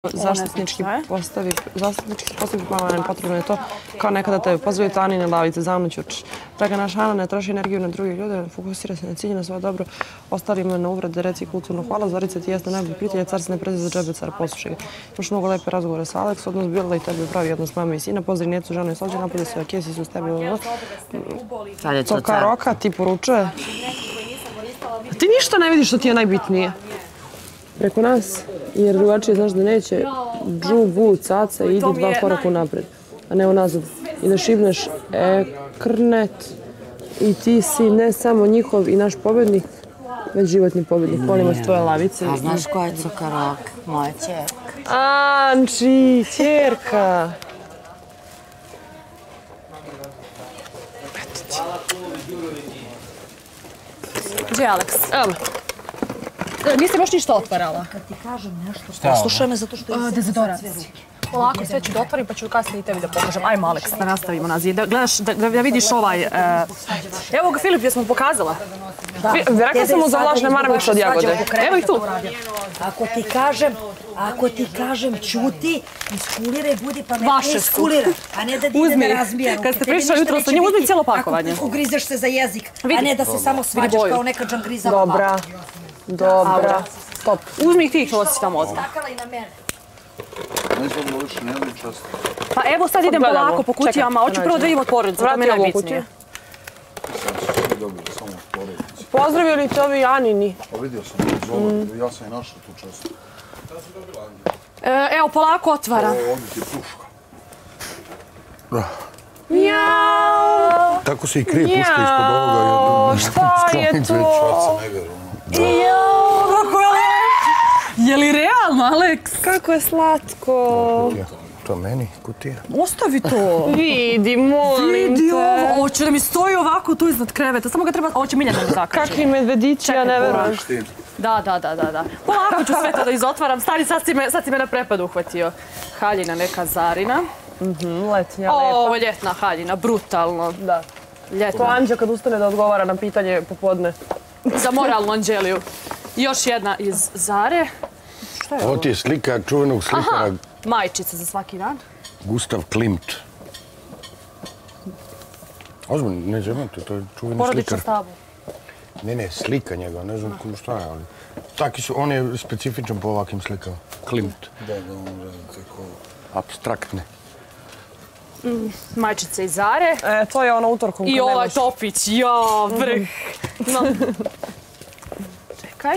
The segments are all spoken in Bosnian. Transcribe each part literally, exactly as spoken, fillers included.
Zaštitnički postavi, zaštitnički postavi plana, potrebno je to kao nekada te pozivaju Tanine lavice, zamnućuč. Dragana Šana ne troši energiju na druge ljude, fokusira se na cilje, na svoje dobro, ostalima na uvrede, reci kulturno hvala, Zorica ti jeste najbolji prijatelj, car se ne prezi za džebe, car poslušaj ga. Imaš mnogo lepe razgovore sa Aleks, odnos Bila i tebi pravi odnos mame i sina, pozdrav Njecu, ženu i slađe, napolje se kesi su s tebi. To kao Roka ti poručuje. Ti ništa ne vidiš što ti je najbitnije. Preko nas, jer drugačije znaš da neće, džu, bu, caca, idi dva koraka napred, a ne unazad. I da šibneš ekrnet i ti si ne samo njihov i naš pobednik, već životni pobednik. Volimo s tvoje lavice. A znaš ko je Cukarok? Moja ćerka. Anči, ćerka. Gdje je Aleks? Evo. Nisam još ništa otvarala. Kad ti kažem nešto, poslušaj me zato što je dezodorans. Polako, sve ću da otvorim pa ću kasnije i tebi da pokažem. Ajmo, Aleks, da nastavimo nazad. Gledaš, da vidiš ovaj... Evo ga, Filip, gdje smo pokazala. Rekla sam mu za vlašne maramice od jagode. Evo ih tu. Ako ti kažem, ako ti kažem ćuti, iskuliraj, budi pa me Vaše iskulira, a ne da ti ide da razbija ruke. Kad ste prišla jutro sa njim, uzmi cijelo pakovanje. Ako ugrizeš se za jezik, a ne da se samo svađaš kao neka džangrizava. Dobra, dobra. Stop. Uzmi ih ti ih nosi tamo odmah. Takala i na mene. Pa evo sad idem polako po kutijama, hoću prvo da idem od porodice, to mi je najbitnije. Pozdravio li te ovi Anini? Pa vidio sam, ja sam i našao tu često. Evo, polako otvaram. Ovdje ti je puška. Mjau! Tako se i krije puška ispod ovoga. Šta je to? Jao, kako je lepo! Je li realno, Aleks? Kako je slatko. To meni, kutija. Ostavi to. Vidi, molim te. Vidi ovo, hoće da mi stoji ovako tu iznad kreveta. Samo ga treba, ovo će Miljana da zakače. Kakvi medvedići, ja ne verujem. Da, da, da, da. Polako ću sve to da izotvaram. Stani, sad si me na prepad uhvatio. Haljina neka Zarina. Letnja, lepa. Ovo je ljetna haljina, brutalno. Da. Ljetna. To Anđa kad ustane da odgovara na pitanje popodne. Za moralnu Anđeliju. Još jedna iz Zare. Šta je ovo? Ovo ti je slika čuvenog slikara. Aha, majčica za svaki dan. Gustav Klimt. Ozbiljno, ne zemate, to je čuveni Porodična slikar. stavu. Ne, ne, slika njega, ne znam šta je, ali... Taki su, on je specifičan po ovakvim slikama. Klimt. Da, da, on je tako... Abstraktne. Majčica iz Zare. E, to je ono utorkom kad I nemaš. ovaj topić, ja, vrh. Čekaj.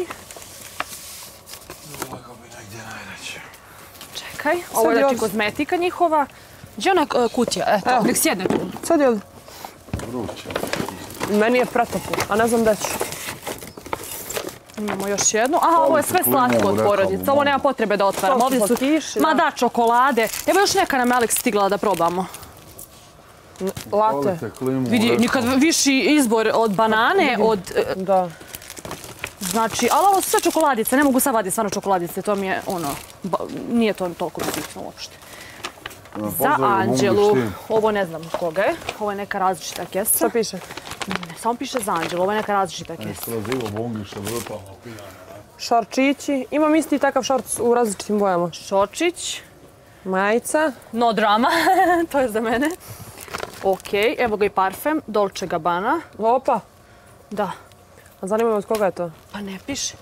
Čekaj, ovo je znači kozmetika njihova. Gdje je ona kutija? Eto, nek sjedne tu. Sad je... Vruće. Meni je pretoplo, a ne znam gde ću. Imamo još jednu. Aha, ovo je sve slatko od porodice. Ovo nema potrebe da otvaram. To su Ovdje su, slatkiši, ma da. da, čokolade. Evo još neka nam je Aleks stigla da probamo. Late. Vidi, nikad viši izbor od banane, od... Da. Znači, ali ovo su sve čokoladice, ne mogu sad vaditi stvarno čokoladice, to mi je ono, nije to toliko bitno uopšte. Za Anđelu, ovo ne znam koga je, ovo je neka različita kesa. Šta piše? Ne, samo piše za Anđelu, ovo je neka različita kesa. Šorčići. Imam isti takav šort u različitim bojama. Šorčić. Majica. No drama, to je za mene. Okej, evo ga i parfem, Dolce Gabbana. Opa. Da. A zanima me od koga je to? Pa ne piše.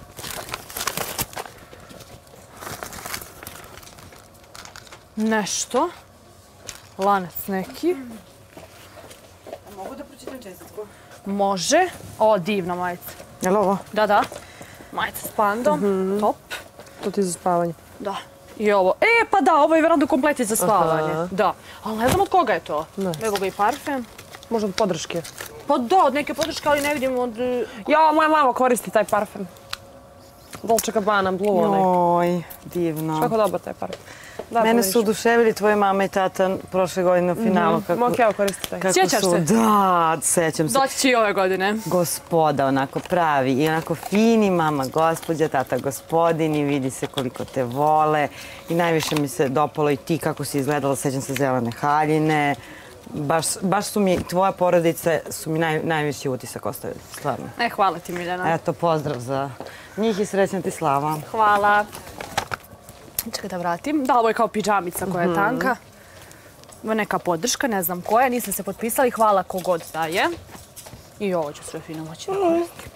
Nešto. Lanac neki. Mogu da pročitam čestitku? Može. O, divna majica. Je li ovo? Da, da. Majica s pandom. Top. To ti je za spavanje. Da. I ovo. E, pa da, ovo je vjerojatno komplet za spavanje. Da. Ali ne znam od koga je to. Evo ga i parfem. Možda od podrške. Pa da, od neke podrške, ali ne vidim od... Ja, moja mama koristi taj parfem. Dolce Gabbana, Blue onaj. Oj, divno. Kako dobar taj parfem. Mene su oduševili tvoje mama i tata prošle godine u finalu. Moj Keo koristi taj. Sjećaš se? Da, sećam se. Doći će i ove godine. Gospoda, onako pravi i onako fini, mama gospođa, tata gospodin i vidi se koliko te vole. I najviše mi se dopalo i ti kako si izgledala, sećam se zelene haljine. Baš su mi, tvoja porodica su mi najviši utisak ostavili, stvarno. E, hvala ti, Miljana. Eto, pozdrav za njih i srećna ti slava. Hvala. Čekaj da vratim. Da, ovo je kao pidžamica koja je tanka. Ovo je neka podrška, ne znam koja. Nisam se potpisali, hvala kogod daje. I ovo ću sve fino moći da koristim.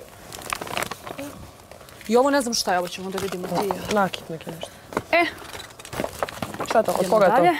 I ovo ne znam šta je, ovo ćemo da vidimo ti. Nakit neki nešto. E, Šta je to? Od idemo koga je to? dalje.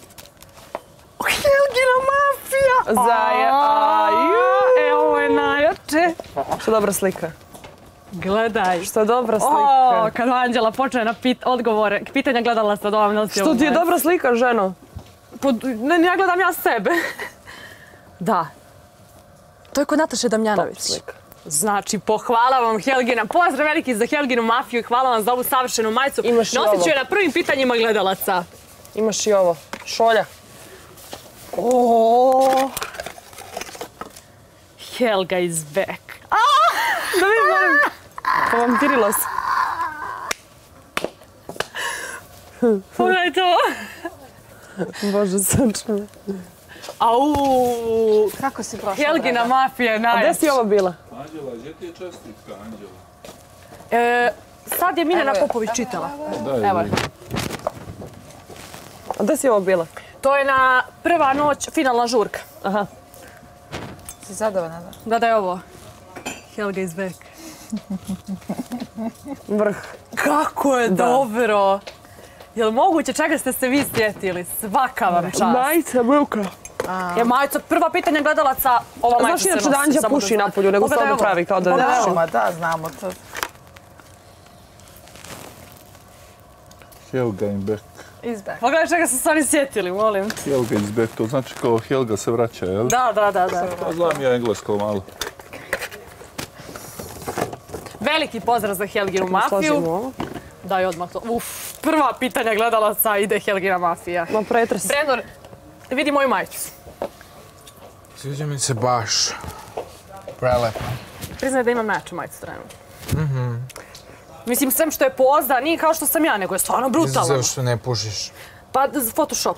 Helgina mafija! Zaje, E, ovo je najjače. Što dobra slika. Gledaj. Što je dobra O, slika. kad Anđela počne na pit, odgovore, pitanja gledala sam da vam nosi Što ti je dobra slika, ženo? Pod, ne, ne gledam ja sebe. Da. To je kod Nataše Damjanović. slika. Znači, pohvala vam Helgina. Pozdrav veliki za Helginu mafiju i hvala vam za ovu savršenu majicu. Imaš i Nosit ću ovo. je na prvim pitanjima gledalaca. Imaš i ovo. Šolja. O, Helga is back. Da vidim, molim. Povamtirila se. Pogledaj to. Bože, sačuvaj. Au, Kako si prošla? Helgina mafija je A gde najjača. si ovo bila? Anđela, gdje ti je čestitka, Anđela? E, sad je Miljana Popović čitala. Daj, Evo je. A gde si ovo bila? To je na prva noć, finalna žurka. Aha. Si zadovoljna, da? Gledaj ovo. Helga is back. Vrh. Kako je dobro! Jel moguće čega ste se vi sjetili? Svaka vam čast. Majica, bruka. Je majica, prva pitanja gledalaca, ova majica Znaš se inače nosi. da Anđa samo puši da zna- napolju, nego se Pogledaj ovdje ovo. pravi kao da... Pogledaj ovo. Ma da, znamo to. Helga in back. Izbek. Pogledaj čega su se oni sjetili, molim. Helga is back, to znači kao Helga se vraća, jel? Da, da, da, da. Pa znam ja englesko malo. Veliki pozdrav za Helginu mafiju. Složimo ovo. Daj odmah to. Uf, prva pitanja gledalaca ide Helgina mafija. Ma pretres. Brendor, vidi moju majicu. Sviđa mi se baš. Prelepo. Priznaj da imam najjaču majicu trenutno. Mislim, sve što je poza, nije kao što sam ja, nego je stvarno brutalno. Izuzev što ne pušiš. Pa, Photoshop.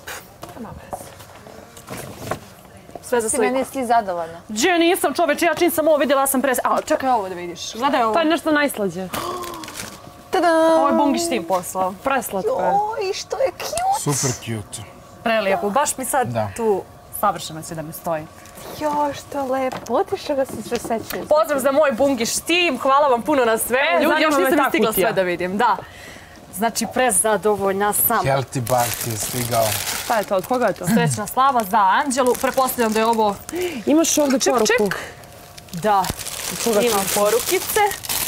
Sve za Ti sliku. meni si zadovoljna. Gdje nisam čoveče, ja čim sam ovo vidjela sam pres... A, čekaj ovo da vidiš. Gledaj ovo. To je nešto najslađe. Ovo je Bungić tim poslao. Preslatko je. Oj, što je cute. Super cute. Prelijepo. Baš mi sad Da. tu savršeno će da mi stoji. Jo, što lepo. Ti što ga se sve sećaš. Pozdrav za moj Bungić tim. Hvala vam puno na sve. E, Ljudi, zanima još me nisam ta ni stigla kutija. sve da vidim. Da. Znači, prezadovoljna sam. Healthy bar ti je stigao. Šta je to? Od koga je to? Srećna slava za Anđelu. Prepostavljam da je ovo... Imaš ovdje Ček, poruku. ček. Da. Koga Imam porukice.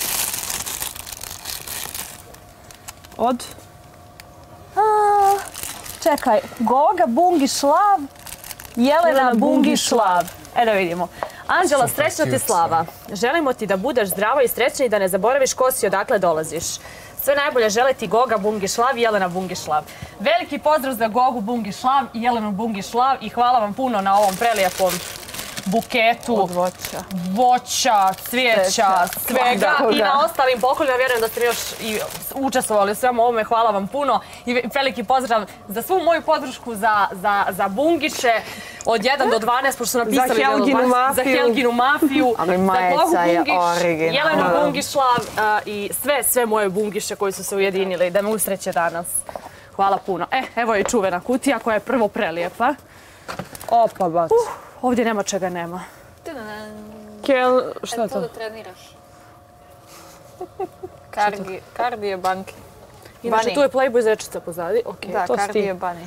Od? A, čekaj, Goga Bungišlav, Jelena Jelena Bungišlav. E da vidimo. Anđela, srećna ti slava. Želimo ti da budeš zdrava i srećna i da ne zaboraviš ko si i odakle dolaziš. Sve najbolje žele ti Goga Bungišlav i Jelena Bungišlav. Veliki pozdrav za Gogu Bungišlav i Jelenu Bungišlav i hvala vam puno na ovom prelijepom buketu. Od voća. Voća, cvijeća, Cvijeća. svega Da. i na ostalim poklonima. Vjerujem da ste još i učestvovali u svemu ovome. Hvala vam puno i veliki pozdrav za svu moju podršku za, za, za Bungiće od jedan do dvanaest, pošto su napisali Za da je od Helginu dvanaest, za mafiju. Helginu mafiju, Ali za majica Gogu je Bungić, originalna. Jelenu Bungišlav a, i sve, sve moje Bungiše koji su se ujedinili da me usreće danas. Hvala puno. E, evo je i čuvena kutija koja je prvo prelijepa. Opa, bac. Ovdje nema čega nema. Kel, šta je To da to? treniraš. Kardi, kardi je banki. Inače, Bunny. tu je Playboy zečica pozadi. Okay. Da, to si kardi ti. je bani.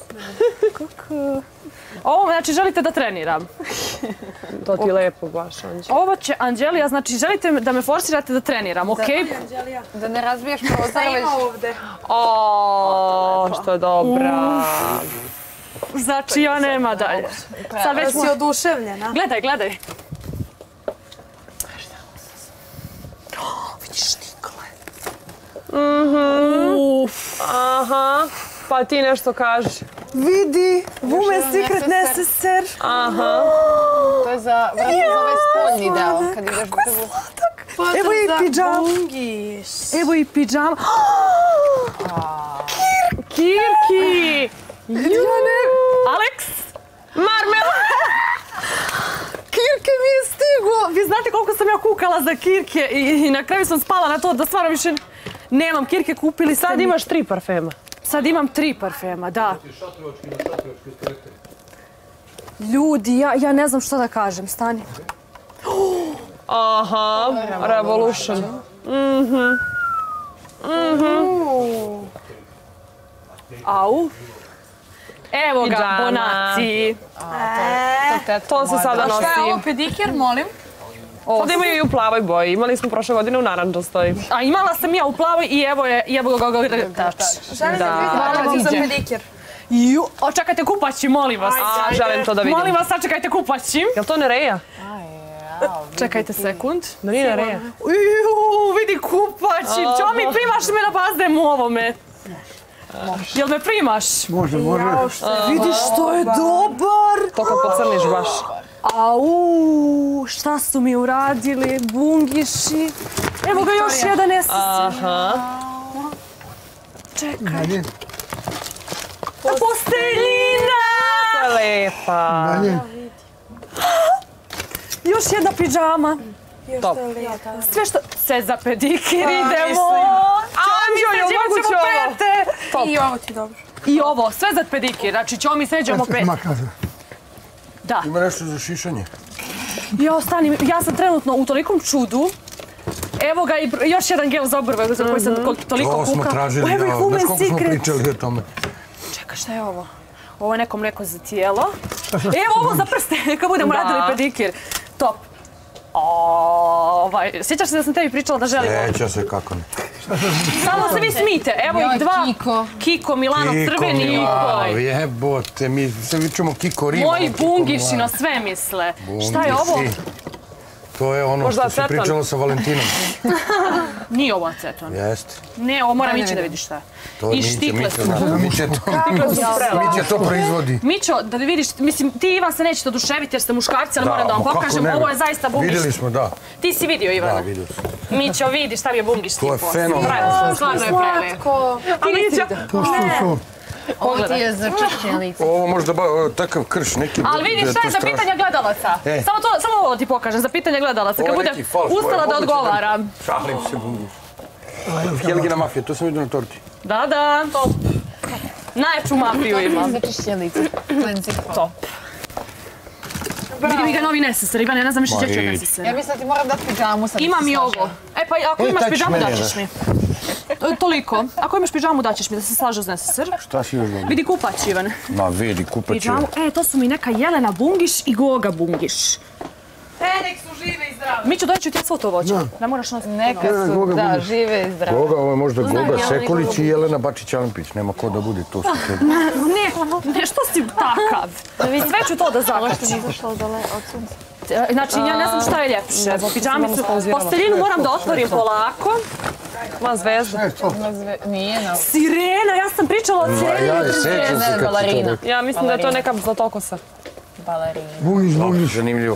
Ovo, znači, želite da treniram. To ti je lepo baš, Anđe. Ovo će Anđelija, znači, želite da me forsirate da treniram, okej? Da ne razbiješ prozor, već... ovdje? O, što je dobra. Znači, ja nema dalje. Sad već si oduševljena. Gledaj, gledaj. Uf. Aha, pa ti nešto kaži. Vidi, Women's Secret necessary. Aha. To je za, vratno za ovaj spoljni deo, kad ideš prvo. Evo i pidžama. Evo i pidžama. Kirki! Jane! Alex! Marmela! Kirke mi je stigo! Vi znate koliko sam ja kukala za Kirke i, i na kraju sam spala na to da stvarno više Nemam kirke, kupili ste Sad mi- imaš tri parfema. Sad imam tri parfema, da. Ljudi, ja, ja ne znam što da kažem, stani. Aha, Revolution. Au. Evo ga, Pidžama. Bonaci. To se sada Šta je ovo nosi. pedikir, molim? Ovdje imaju i u plavoj boji. Imali smo prošle godine u narančastoj. A imala sam ja u plavoj i evo je, i evo ga, ga, ga, tač. Želim da Hvala vidite vam. za pedikir. Ju, o, čekajte kupaći, molim vas. A, želim to da vidim. Molim vas, sačekajte kupaći. Jel to Nereja? Čekajte sekund. Da nije Nereja. Uuu, vidi kupaći. Čo mi primaš me na bazdem u ovome? Jel me primaš? Može, može. Vidi što je dobar. To kad pocrniš baš. Au, šta su mi uradili, bungiši. Evo ga još jedan eseser. Aha. Čekaj. Posteljina! To je lepa. Još jedna pidžama. Top. Sve što... Sve za pedikir idemo. Anđo, jel moguće ovo? I ovo ti dobro. I ovo, sve za pedikir. Znači, ćemo mi sređemo pet. Da. Ima nešto za šišanje. Ja ostanim, ja sam trenutno u tolikom čudu. Evo ga i br- još jedan gel za obrve za koji sam ko- toliko To smo kukala. tražili, Every da. Woman Znaš koliko smo Secret. pričali o tome? Čekaj, šta je ovo? Ovo je neko mlijeko za tijelo. Evo ovo za prste, kad budemo Da. radili pedikir. Top. Ovaj, sjećaš se da sam tebi pričala da želim ovo? Sjeća se kako ne. Samo se vi smijte, evo Joj, ih dva. Kiko. Kiko, Milano, crveni i Milav, koji. jebote, mi se vičemo Kiko Riva. Moji bungiši na sve misle. Šta je ovo? To je ono Možda što si aceton. pričala sa Valentinom. Nije ovo aceton. Jeste. Ne, ovo moram ići da vidiš šta je. To I Miće, štikle Miće su. zna. Miće to, Miće to proizvodi. Mićo, da vidiš, mislim, ti Ivan se nećete oduševiti jer ste muškarci, ali moram da vam ma kako pokažem, ne? ovo je zaista bungiš. Vidjeli smo, da. Ti si vidio, Da, Ivana? vidio sam. Mićo, vidi šta mi je bungiš To je tipo. fenomenalno. Stvarno je prelepo. Ti nisi vidio. Ovo ti je za čišćenje lica. Ovo možda ba, takav krš, neki... Ali vidi šta je za pitanja gledalaca. E. Samo to, samo ovo ti pokažem, za pitanje gledalaca. Kad Ovo je budem neki falš, ustala ovo je da moguće odgovaram. Šalim se, bungiš. Helgina mafija, to sam vidio na torti. Da, da. Top. Najjaču mafiju imam. Za čišćenje lica. Cleansing. Top. Vidi mi ga novi neseser, Ivane, ja ne znam više Ma gdje ću idi. neseser. Ja mislim da ti moram dati pidžamu sad. Imam i ovo. E pa ako E, imaš taj ćeš pidžamu, meni daćeš mi. E, Toliko. Ako imaš pidžamu, daćeš mi da se slaže uz neseser. Šta si još dobro? Vidi kupać, Ivane. Ma vidi, kupač je. Pidžamu. E, to su mi neka Jelena bungiš i Goga bungiš. E, nek su žive i zdrave. Mićo, doći ću ti svo to voće. Ne moraš nositi. Neka Ne, su, Goga da, bungiš. žive i zdrave. Goga, ovo je možda Goga Jelena Sekulić Goga i Jelena Bačić-Alampić. Nema ko da bude, to su te. Ne, ne, što si takav? Sve ću to da zakačim. Znači, ja ne znam šta je ljepše. Pidžamicu, posteljinu moram da otvorim polako. Ma zvezda. Nije na... Sirena, ja sam pričala o Ma sireni. ja je sećam se Ne, kad si to balerina. rekao. Ja mislim da je to neka zlatokosa. Balerina. Bungiš, bungiš. Zanimljivo.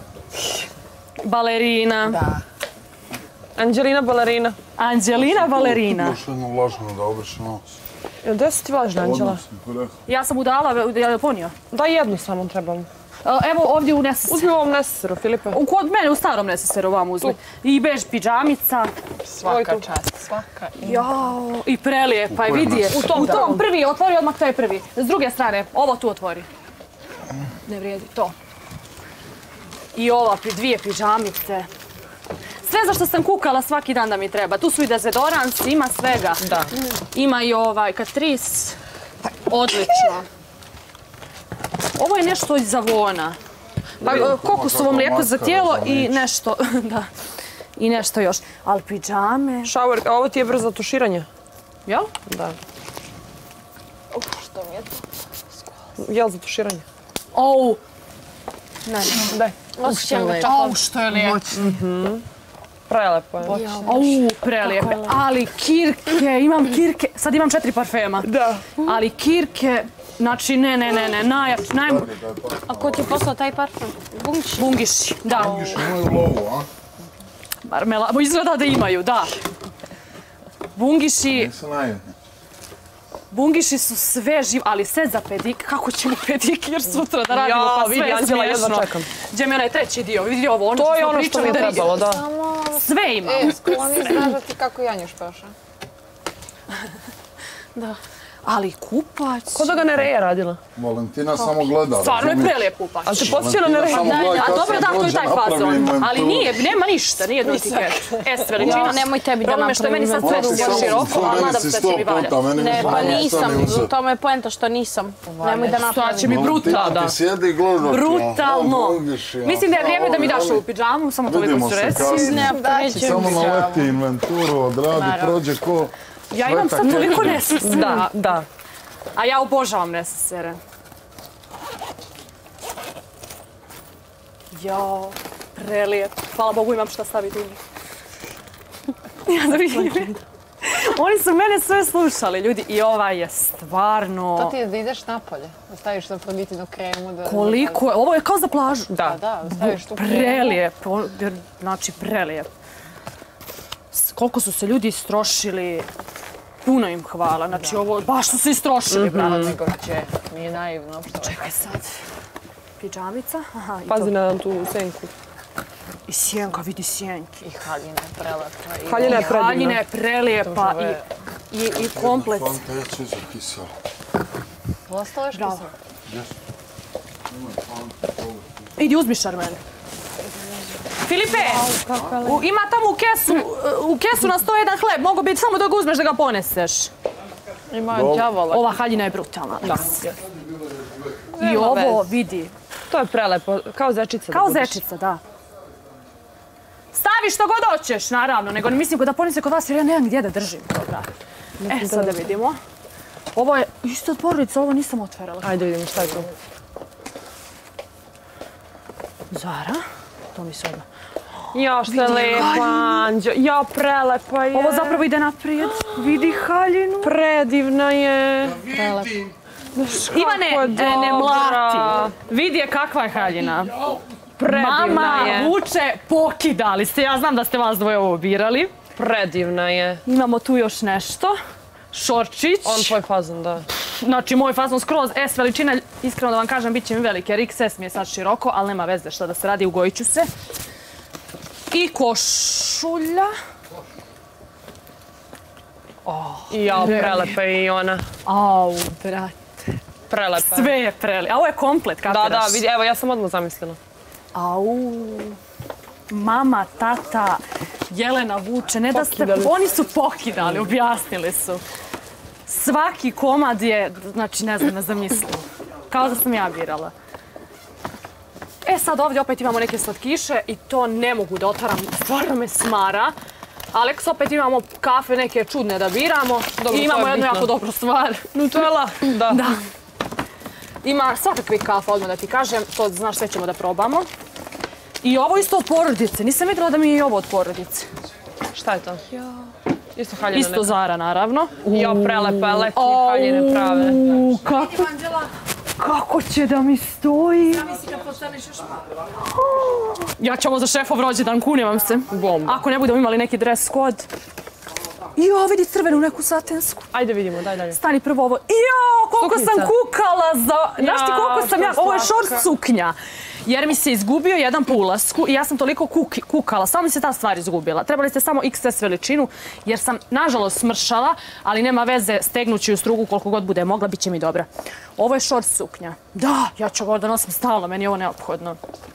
Balerina. Da. Anđelina Balerina. Anđelina Balerina. Još jednu vlažnu da obriš nos. Jel gdje su ti važna, Anđela? Ja sam udala, je li ponio? Daj jednu samo trebamo. Evo ovdje u neseseru. Uzmi u ovom neseseru, Filipe. U kod mene u starom neseseru vam uzli. I bež pidžamica. Svaka čast, svaka. Jao, i prelijepa je, vidi je. U tom prvi, otvori odmah taj prvi. S druge strane, ovo tu otvori. Ne vrijedi, to. I ova, pi- dvije pidžamice. Sve za što sam kukala svaki dan da mi treba. Tu su i dezodorans, ima svega. Da. Ima i ovaj Catrice. Odlično. Ovo je nešto iz Avona. Pa, e, kokosovo mlijeko za tijelo i nešto, da. I nešto još. Ali pidžame. Shower, a ovo ti je brzo tuširanje. Jel? Da. Što mi je to? Jel za tuširanje? Au. Ne, daj. Što je lepo. Au, što je lijepo. Prelepo je. Au, prelijepe. Ali kirke, imam kirke. Sad imam četiri parfema. Da. Ali kirke, znači ne, ne, ne, ne, najjač, naj... A ko ti je poslao taj parfum? Bungiš? Bungiši, da. Imaju lovu, a? Marmela, bo izgleda da imaju, da. Bungiši, Nisam najedni. bungiši su sve živ, ali sve za pedik. Kako ćemo pedikir sutra da radimo, Ja, pa sve vidi, je Anđela, jedva smiješno. čekam. Gdje mi je onaj treći dio, vidi ovo, ono To što je smo ono što mi je pričali da trebalo, da. Samo... sve ima. E, skloni znaš da ti kako Janjuš paša. Da. Ali kupac... Ko da ga Nereja radila? Valentina samo gleda. Stvarno je prelijep kupac. Ali te posjeća na Nereja? A dobro, da, to je taj fazon. Ali nije, nema ništa, nije dutike. S veličina. Nemoj tebi da Problem je što je meni sad sve ruke široko, a nadam se da će mi valjati. Ne, pa nisam. U tome je poenta što nisam. Nemoj da napravim. Sad će mi brutalno. Ti sjedi i gledaš. Brutalno. Mislim da je vrijeme da mi daš u pidžamu, samo toliko ću reći. Ne, neću. Samo naleti inventuru, odradi, prođe ko... Ja imam sad toliko nesesere. Da, da. A ja obožavam nesesere. Jo, prelijep. Hvala Bogu imam šta staviti u njih. Ja da vidim. Oni su mene sve slušali, ljudi. I ova je stvarno... To ti je da ideš napolje, da staviš na proditinu kremu. Da... Koliko je? Ovo je kao za plažu. Da, da, da staviš tu kremu. Prelijep. Znači, prelijep. Koliko su se ljudi istrošili. Puno im hvala. Znači, ovo baš su se istrošili, brate. Nego će, nije naivno. Čekaj sad. Pidžamica. Aha, i Pazi to. na tu senku. I sjenka, vidi sjenki. I haljina je prelepa. i- Haljina je predivna. Haljina je prelijepa i, i, i komplet. Fanta je će zakisala. Ostalo još Bravo. kiselo? Idi uzmi šarmen. Filipe, u- ima tamo u kesu, u kesu na sto jedan hleb, mogu biti samo da ga uzmeš da ga poneseš. Ima đavola. Ova haljina je brutalna. I ovo, vidi, To je prelepo, kao zečica. kao da budeš. zečica, da. Stavi što god hoćeš, naravno, nego ne mislim da ponese kod vas jer ja nemam gdje da držim to, brate. E, sad da vidimo. Ovo je isto od porodice, ovo nisam otvarala. Ajde vidimo šta je tu. Zara, to mi se odmah. Jo, što je lepa, Anđo. Jo, prelepa je. Ovo zapravo ide naprijed. Vidi haljinu. Predivna je. Ivane, Kako je e, ne dobra. mlati. Vidi je kakva je haljina. Predivna Mama je. vuče, pokidali ste. Ja znam da ste vas dvoje ovo birali. Predivna je. Imamo tu još nešto. Šorčić. On tvoj fazon, da. Znači, moj fazon skroz S veličina. Iskreno da vam kažem, bit će mi veliki. Jer X S mi je sad široko, ali nema veze šta da se radi, ugojit ću se. I košulja. Jo, prelepa je i ona. Au, brate. Prelepa. Sve je preli. A ovo je komplet, Da, kapiraš? da, vidi, evo, ja sam odmah zamislila. Au. Mama, tata, Jelena vuče. Ne da ste... Pokidali. Oni su pokidali, objasnili su. Svaki komad je, znači ne znam, ne zamislim. Kao da sam ja birala. E sad ovdje opet imamo neke slatkiše i to ne mogu da otvaram. Stvarno me smara. Aleks, opet imamo kafe neke čudne da biramo. Dobro, I to imamo je jednu bitno. jako dobru stvar. Nutella, da. Da. Ima svakakvih kafa, odmah da ti kažem. To znaš, sve ćemo da probamo. I ovo isto od porodice. Nisam vidjela da mi je i ovo od porodice. Šta je to? Isto haljina Isto neka. Zara, naravno. Jo, prelepa, letnje haljine prave. Uuu, kako, kako će da mi stoji? Ja ću ovo za šefov rođendan, kunem vam se. Bomba. Ako ne budemo imali neki dress code. Jo, vidi crvenu neku satensku. Ajde vidimo, daj dalje. Stani prvo ovo. Jo, koliko sam Suknjica. kukala za... Znaš ti koliko sam to ja... je Ovo je slatka. šort suknja. Jer mi se izgubio jedan po ulasku i ja sam toliko kuki- kukala. Samo mi se ta stvar izgubila. Trebali ste samo X S veličinu jer sam nažalost smršala, ali nema veze, stegnuću ju strugu koliko god bude mogla, bit će mi dobra. Ovo je šort suknja. Da, ja ću ovo da nosim stalno, meni je ovo neophodno.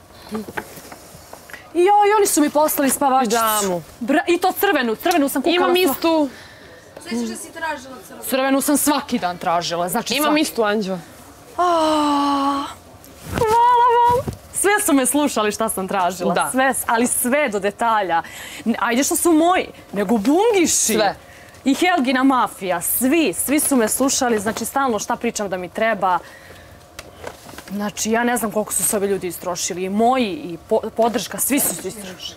I joj, oni su mi poslali spavačicu. Pidžamu. Bra- I to crvenu, crvenu sam kukala. Imam sva- istu, Svećaš da si tražila crvenu? Crvenu sam svaki dan tražila. Znači imam svaki- istu, Anđo. Ah, hvala vam. Sve su me slušali šta sam tražila. Da. Sve, ali sve do detalja. N- Ajde što su moji, nego bungiši. Sve. I Helgina mafija, svi, svi su me slušali, znači stalno šta pričam da mi treba. Znači, ja ne znam koliko su se ovi ljudi istrošili. I moji, i po- podrška, svi su se istrošili.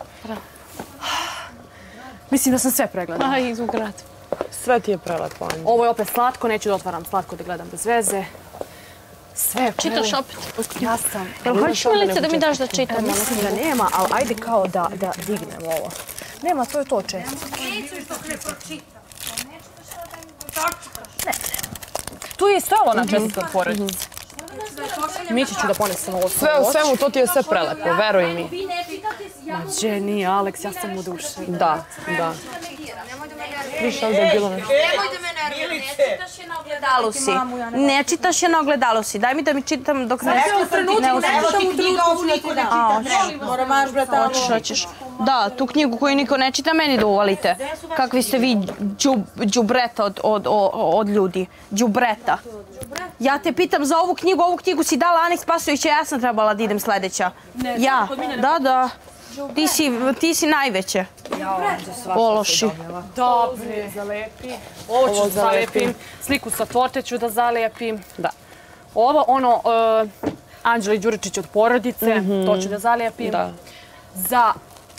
Mislim da sam sve pregledala. Aj, izvuk grad. Sve ti je prelepo, Anđo. Ovo je opet slatko, neću da otvaram slatko da gledam bez veze. Sve je Čitaš prelepo. opet? Ja sam. Jel hoćeš Milice da mi daš da čitam? E, mislim da nema, ali ajde kao da, da dignem ovo. Nema, to je to često. Nećeš dok ne pročitam. Nećeš da što da mi dočitaš. Tu je stojalo na četvrtoj porodici. Mići ću da ponesem ovo Sve u svemu, to ti je sve prelepo, veruj mi. Vi ne čitate, ja Jenny, Alex, ja sam u duši. Da, da. negiram. Nemoj da me nerviraš. Više ovdje je bilo nešto. Nemojte me nervirati, ne čitaš je na ogledalu si. Ne čitaš je na ogledalu si. Daj mi da mi čitam dok ne... Ne slušam u knjiga, ovu niko ne čita. Moram maš, brata. Hoćeš, hoćeš. Da, tu knjigu koju niko ne čita, meni da uvalite. Kakvi ste vi đubreta od, od, od, od ljudi. Đubreta. Ja te pitam za ovu knjigu, ovu knjigu si dala Ani Spasovića, ja sam trebala da idem sledeća. Ja, da, da. Ti si, ti si najveće. Ološi. Dobre, zalepi. Ovo ću zalepim. Sliku sa torte ću da zalepim. Da. Ovo, ono, uh, Anđeli Đuričić od porodice, mm-hmm. to ću da zalijepim. Da. Za...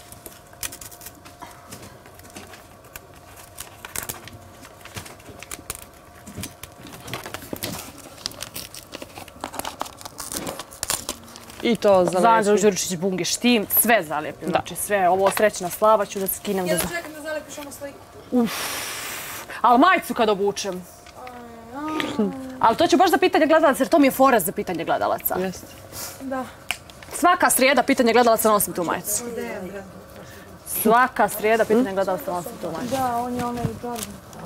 I to zalijepim. Za Anđeli Đuričić Bungiš tim, sve zalijepim. Znači sve, ovo srećna slava ću da skinem. Ja da čekam da zalepiš ono sliku. Uff. Ali majicu kad obučem. Ali to ću baš za pitanje gledalaca, jer to mi je fora za pitanje gledalaca. Jeste. Da. Svaka srijeda pitanje gledalaca nosim tu majicu. Svaka srijeda pitanje gledalaca nosim tu majicu. Da, on je onaj dobro.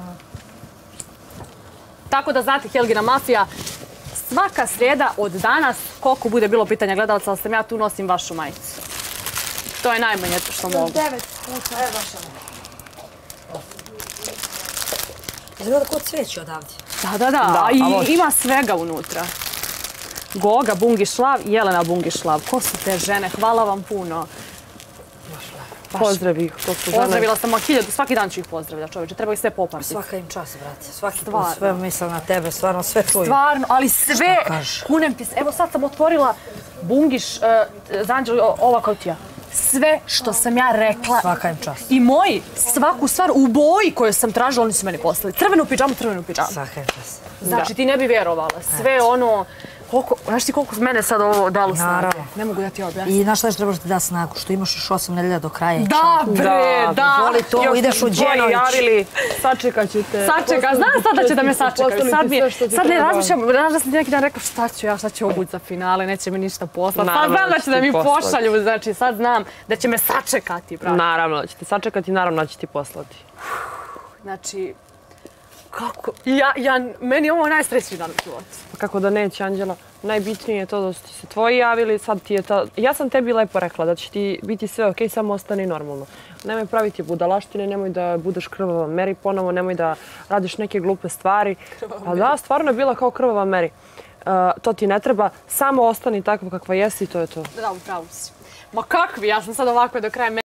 Tako da znate, Helgina Mafija, svaka srijeda od danas, koliko bude bilo pitanja gledalaca, ali sam ja tu nosim vašu majicu. To je najmanje što mogu. Devet puta. Evo vaša majica. Izgleda kod cveće odavdje. Da, da, da. I ima svega unutra. Goga Bungišlav, Jelena Bungišlav. Ko su te žene? Hvala vam puno. Pozdrav ih. Pozdravila sam hiljadu, svaki dan ću ih pozdravlja, čovječe. Treba ih sve popamtiti. Svaka im čast, brate. Svaki put sve misle na tebe, stvarno sve čuju. Stvarno, ali sve, kunem ti se. Evo sad sam otvorila Bungiš, za Anđeli, ova kao ti ja. Sve što sam ja rekla. Svaka im čast. I moji, svaku stvar u boji koju sam tražila, oni su meni poslali. Crvenu pidžamu, crvenu pidžamu. Svaka im čast. Znači, ti ne bi vjerovala. Sve ono... Znaš ti koliko mene sad ovo dalo snage? Naravno. Ne mogu da ti objasnim. I znaš šta još trebaš ti da snagu? Što imaš još osam nedelja do kraja. Da, bre, da. Voli to, ideš u Đenović. Sačekat ću te. Sačeka, znam sad da će da me sačekaju. Sad ne razmišljam, znaš da sam ti neki dan rekla šta ću ja, šta će ovo biti za finale, neće mi ništa poslati. Sad znam da će da mi pošalju, znači sad znam da će me sačekati. Naravno da će te sačekati, naravno da će ti poslati. Znači, kako? Meni je ovo najsrećniji dan u životu. Kako da neće, Anđela? Najbitnije je to da su ti se tvoji javili, sad ti je to... Ja sam tebi lepo rekla da će ti biti sve okej, samo ostani normalno. Nemoj praviti budalaštine, nemoj da budeš krvava Meri ponovo, nemoj da radiš neke glupe stvari. Pa da, stvarno je bila kao krvava Meri. To ti ne treba, samo ostani takva kakva jesi i to je to. Da, upravo si. Ma kakvi, ja sam sad ovako do kraja